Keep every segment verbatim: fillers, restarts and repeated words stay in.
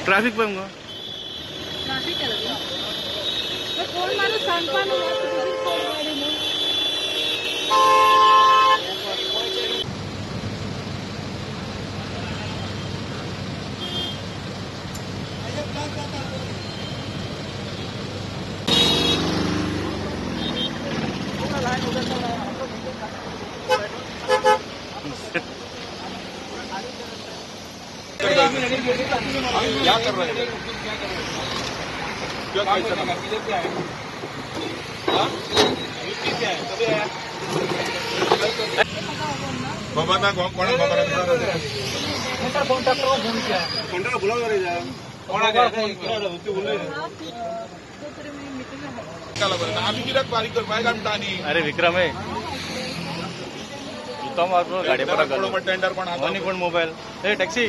Traffic पण मग traffic केलं कोण माणूस सांगपा क्या कर रहे हैं क्या बाबा ना कोणा खबर कोणता बुलाव आम्ही कित्याक बारीक करपाक काडटा न्ही. अरे विक्रम आहे जुता मारलो गाडी पर टेंडर पण आणि कोण मोबाईल हे टॅक्सी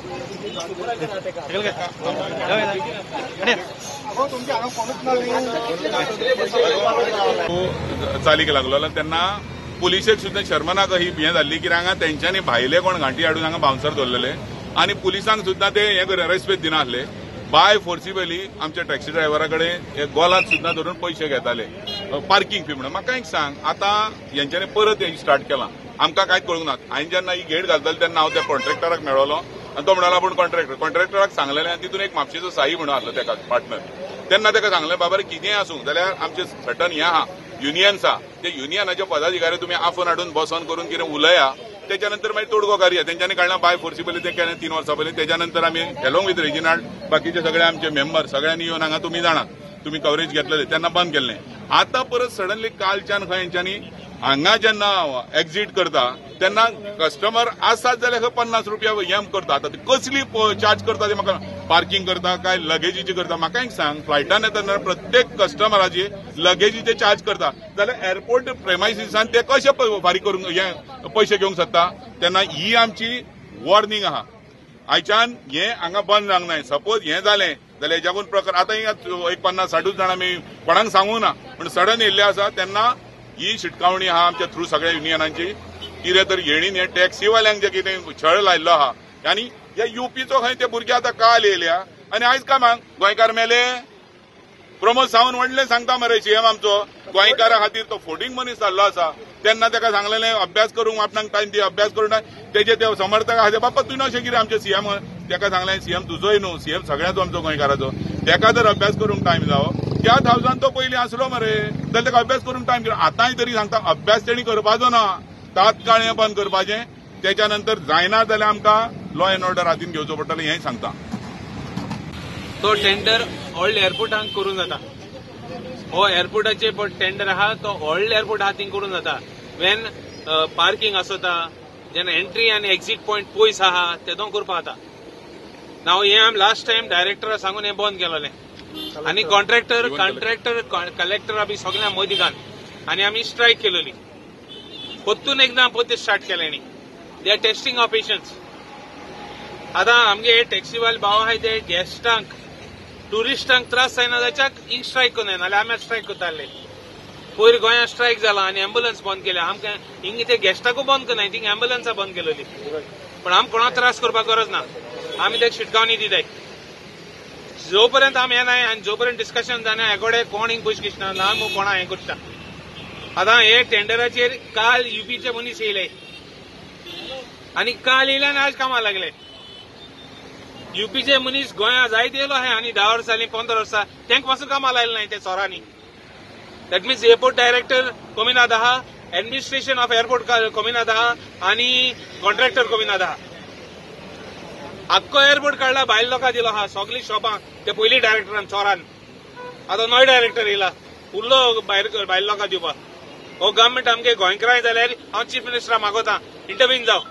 चालीक लागलो त्यांना पुलिसेक सुद्धा शर्मनाक ही हे जाल्ली की हांगा तेंच्यांनी भायले कोण घांटी हाडून हांगा बाउन्सर दवरलेले आणि पुलिसांक सुद्धा ते हे रेस्पेक्ट दिनासले. बाय फोर्सिबली आमच्या टॅक्सी ड्रायव्हरा कडेन गोलात सुद्धा धरून पैसे घेताले पार्किंग फी म्हणून. म्हाका एक सांग आता यांच्यानी परत हे स्टार्ट केलां आमकां कांयच कळूंक ना. हांवें जेन्ना ही गेट घालतले तेन्ना हांव त्या कॉन्ट्रॅक्टराक मेळलो आनी तो म्हणलो पूण कॉन्ट्रॅक्टर कॉन्ट्रॅक्टराक सांगलेलें आनी तितून एक म्हापशेचो साई म्हणून आसलो तेका पार्टनर. तेन्ना ताका सांगलें बाबा रे कितेंय आसूं जाल्यार आमचे सटन हें आहा युनियन्स आहा ते युनियनाचे पदाधिकारी तुमी आफोन हाडून बसोन करून कितें उलया त्याच्यानंतर मागीर तोडगो काडया. तेंच्यांनी काडला बाय फोर्सिबली ते केलें तीन वर्सां पयलीं. त्याच्यानंतर आमी एलोंग विथ रेजिनाल्ड बाकीचे सगळे आमचे मेंबर सगळ्यांनी येवन हांगा तुमी जाणात तुमी कवरेज घेतलेले तेन्ना बंद केल्लें. आतां परत सडनली कालच्यान खंय हेंच्यांनी हांगा जेन्ना एक्झिट करता तेन्ना कस्टमर आसात जाल्यार पन्नास रुपया हें करता. आतां कसली चार्ज करता ते म्हाका पार्किंग करता काय लगेजीची करता. म्हाका एक सांग फ्लायटान येतना प्रत्येक कस्टमराची लगेजीचे चार्ज करता जाल्यार एअरपोर्ट प्रेमायसिसान ते कशे फारीक करूंक हे पयशे घेवंक शकता. तेन्ना ही आमची वॉर्निंग आहा आयच्यान हें हांगा बंद जावंक जाय. सपोज हें जालें जाल्यार हेज्याकून प्रकार आतां एक पन्नास साठूच जाणां आमी कोणाक सांगूंक ना पूण सडन येयल्ले आसा तेन्ना ही शिटकावणी आहा आमच्या थ्रू सगळ्या युनियनांची. कितें तर हेणीन हे टॅक्सीवाल्यांक जे कितें छळ लायल्लो आहा आनी ह्या युपीचो खंय ते भुरगे आतां काल येयल्या आनी आयज कामांक गोंयकार मेले. प्रमोद सावंत व्हडलें सांगता मरे सीएम आमचो गोंयकारा खातीर तो फोर्डिंग मनीस जाल्लो आसा तेन्ना ताका सांगलेलें अभ्यास करूंक आपणाक टायम दी अभ्यास करूं तेजे ते समर्थक आहा ते बापा तुवें अशें कितें आमचे सीएम ताका सांगलें सीएम तुजोय न्हू सीएम सगळ्याचो आमचो गोंयकाराचो ताका जर अभ्यास करूंक टायम जावो त्या थावजान तो पयलीं आसलो मरे जाल्यार ताका अभ्यास करूंक टायम दिलो. आतांय तरी सांगता अभ्यास तेणी करपाचो ना तात्काळ हें बंद करपाचें. त्याच्या नंतर जायना जाल्यार आमकां लॉ एंड ऑर्डर हातीन घेवचो पडटलें हेंय सांगता. तो टेंडर ओल्ड एअरपोर्टांक करूं जाता. हो एअरपोर्टाचे टेंडर आहा तो ओल्ड एअरपोर्ट हातीन करूं जाता. वेन पार्किंग आसता जेन्ना एंट्री आनी एक्झिट पॉयंट पयस आहा तेदो करपा जाता. नाव हें आमी लास्ट टायम डायरेक्टरा सांगून हें बंद केलोलें आनी कॉन्ट्रॅक्टर कॉन्ट्रॅक्टर कलेक्टर बी सगळ्यांक मदीं घाल आनी आमी स्ट्रायक केलोली. परतून एकदां परत स्टार्ट केलें they are testing of patience. आतां आमगे टॅक्सीवाले भाव आहाय ते गेस्टांक टुरिस्टांक त्रास जायना जाच्याक हिंग स्ट्रायक करूं नाल्यार आमी स्ट्रायक करताले. पयर गोंयांत स्ट्रायक जाला आनी अँब्युलन्स बंद केल्या. आमकां हिंग ते गेस्टाकूय बंद करना थिंग अँब्युलन्सां बंद केलोली पण आमी कोणाक त्रास करपाक गरज ना. आमी ताका शिटकावणी दिताय जो पर्यंत आमी येनाय आनी जो पर्यंत डिस्कशन जायना हेकोडे कोण हिंग पयशे घेतना ना मग कोणा हें करता. आतां हे टेंडराचेर काल युपीचे मनीस येयले आनी काल येयले आनी आज कामाक लागले. युपीचे मनीस गोंया जायत येयलो आहाय आनी धा वर्सांनी पंदरा वर्सां तेंक पासून कामाक लायले नाय ते चोरांनी. दॅट मिन्स एअरपोर्ट डायरेक्टर कमिनात आहा एडमिनिस्ट्रेशन ऑफ एअरपोर्ट कमिनात आहा आनी कॉन्ट्रॅक्टर कमिनात आहा. आख्खो एअरपोर्ट काडला भायल्या लोकांक दिलो आहा सगळीं शॉपां ते पयलीं डायरेक्टरान चोरान. आतां नवो डायरेक्टर येयला उरलो भायर भायल्या लोकांक दिवपाक. हो गव्हर्मेंट आमगे गोंयकारांय जाल्यार हांव चीफ मिनिस्टराक मागोता इंटरव्हीन जाव.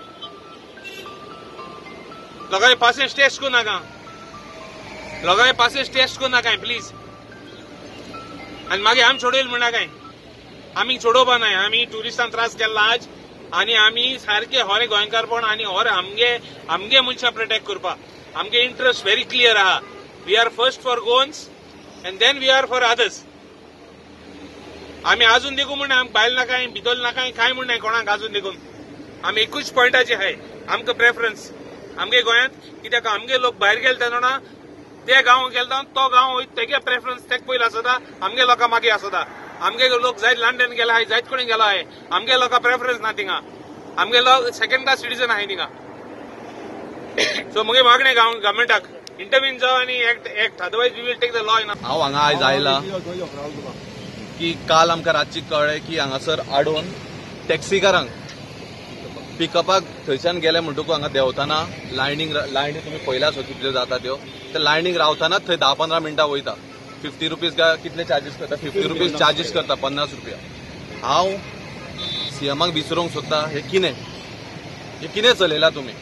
लोकांचे पासेस टेस्ट करूं नाका लोकांचे पासेस टेस्ट करूं नाकाय प्लीज. आनी मागीर आमी सोडयले म्हणनाकाय आमी सोडोवपा नाय. आमी ट्युरिस्टांक त्रास केला आज आनी आमी सारके होरे गोंयकारपण आनी होरे आमगे आमगे मनशां प्रोटेक्ट करपा आमगे इंट्रस्ट व्हेरी क्लियर आहा. We are first for Goans and then we are for others. आमी आजून देखून म्हण आमकां बायल नाकाय भितोल नाकाय कांय म्हण कोणाक आजून देखून आमी एकूच पॉयंटाचे आहाय आमकां प्रेफरन्स आमगे गोंयांत. कित्याक आमगे लोक भायर गेले तेन्ना ते गांव गेलो तो गांव तेगे प्रेफरन्स तेक पयलीं आसता आमगे लोकां मागीर आसता आमगे लोक जायत लंडन गेला हाय जायत कडेन गेला हाय आमगे लोकां प्रेफरन्स ना थिंगा आमगे लोक सेकंड क्लास सिटीजन आहाय थिंगा सो मुगे मागणें गव्हर्मेंटाक इंटरव्यून जाव आनी act act otherwise we will take the law in हांव हांगा आयज आयला की काल आमकां रातची कळ्ळें की हांगासर आडोवन टॅक्सीकारांक पिकअपाक थंयच्यान गेले म्हणटकूच हांगा देंवतना लायनीक लायनी तुमी पयल्या आसत कितल्यो जाता त्यो ते लायनीक रावतानाच थंय धा पंदरा मिनटां वयता फिफ्टी रुपीज काय कितले चार्जीस करता फिफ्टी रुपीज चार्जीस करता पन्नास रुपया हांव सीएमाक विचारूंक सोदता हे कितें हे कितें चलयला तुमी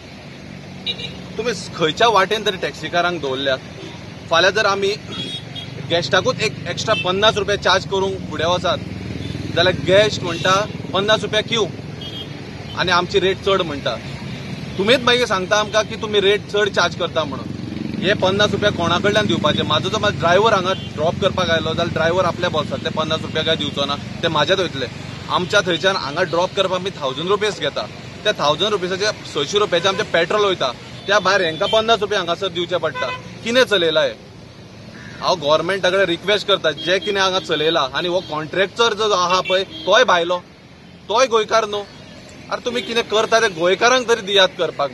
तुमी खंयच्या वाटेन तरी टॅक्सीकारांक दवरल्यात फाल्यां जर आमी गॅस्टाकूच एक एक्स्ट्रा पन्नास रुपया चार्ज करूंक फुडें वचात जाल्यार गॅस्ट म्हणटा पन्नास रुपया क्यू आनी आमची रेट चड म्हणटा तुमीच मागीर सांगता आमकां की तुमी रेट चड चार्ज करता म्हणून हे पन्नास रुपया कोणा कडल्यान दिवपाचे म्हाजो जर ड्रायव्हर हांगा ड्रॉप करपाक आयलो जाल्यार ड्रायव्हर आपल्या बॉसांतले पन्नास रुपया काय दिवचो ना ते म्हाज्यात वयतले आमच्या थंयच्यान हांगा ड्रॉप करपाक आमी थावजंड रुपीज घेता त्या थावजंड रुपीजाचे सयशे रुपयाचे आमचे पेट्रोल वयता त्या भायर हेंका पन्नास रुपया हांगासर दिवचे पडटा कितें चलयला हे हांव गव्हर्मेंटा कडेन रिक्वेस्ट करता जे कितें हांगा चलयला आनी हो कॉन्ट्रॅक्टर जो आहा पळय तोय भायलो तोय गोंयकार न्हू अरे तुमी कितें करता ते गोंयकारांक तरी दियात करपाक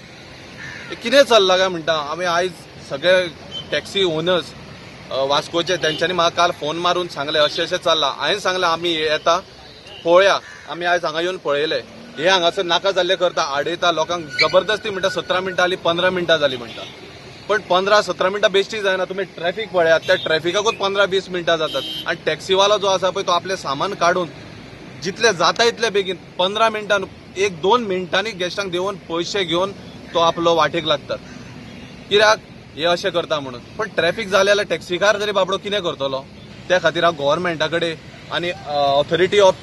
मरे कितें चल्लां काय म्हणटा आमी आयज सगळे टॅक्सी ओनर्स वास्कोचे तेंच्यांनी म्हाका काल फोन मारून सांगले अशें अशें चल्लां हांवें सांगलें आमी येता पळोवया आमी आयज हांगा येवन पळयले हे हांगासर नाका जाल्ले करता आडयता लोकांक जबरदस्ती म्हणटा सतरा मिनटां जाली पंदरा मिनटां जाली म्हणटा पण पंदरा सतरा मिनटां बेश्टी जायना तुमी ट्रॅफिक पळयात त्या ट्रॅफिकाकूच पंदरा वीस मिनटां जातात आनी टॅक्सीवालो जो आसा पळय तो आपलें सामान काडून जितले जाता इतले बेगीन पंदरा मिनटां एक दोन मिनटांनी गॅस्टांक देऊन पयशे घेवन तो आपलो वाटेक लागतात कित्याक हे अशें करता म्हणून पण ट्रॅफिक जालें जाल्यार टॅक्सीकार तरी बाबडो कितें करतलो त्या खातीर हांव गव्हर्मेंटा कडेन आनी ऑथॉरिटी ऑफ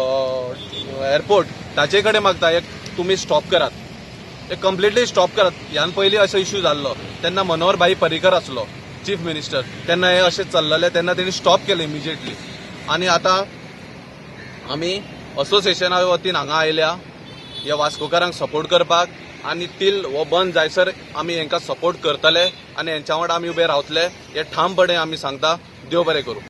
एअरपोर्ट ताचे कडेन मागता एक तुमी स्टॉप करात एक कंप्लिटली स्टॉप करात ह्या पयलीं असो इश्यू जाल्लो तेन्ना मनोहर भाई पर्रीकर आसलो चीफ मिनिस्टर तेन्ना हे अशें चल्ललें तेन्ना तेणी स्टॉप केलें इमिजिएटली आनी आतां आमी असोसिएशना वतीन हांगा आयल्या ह्या वास्कोकारांक सपोर्ट करपाक आनी टील हो बंद जायसर आमी हांकां सपोर्ट करतले आनी हांच्या वांगडा आमी उबे रावतले हे ठामपणे आमी सांगता देव बरें करूं.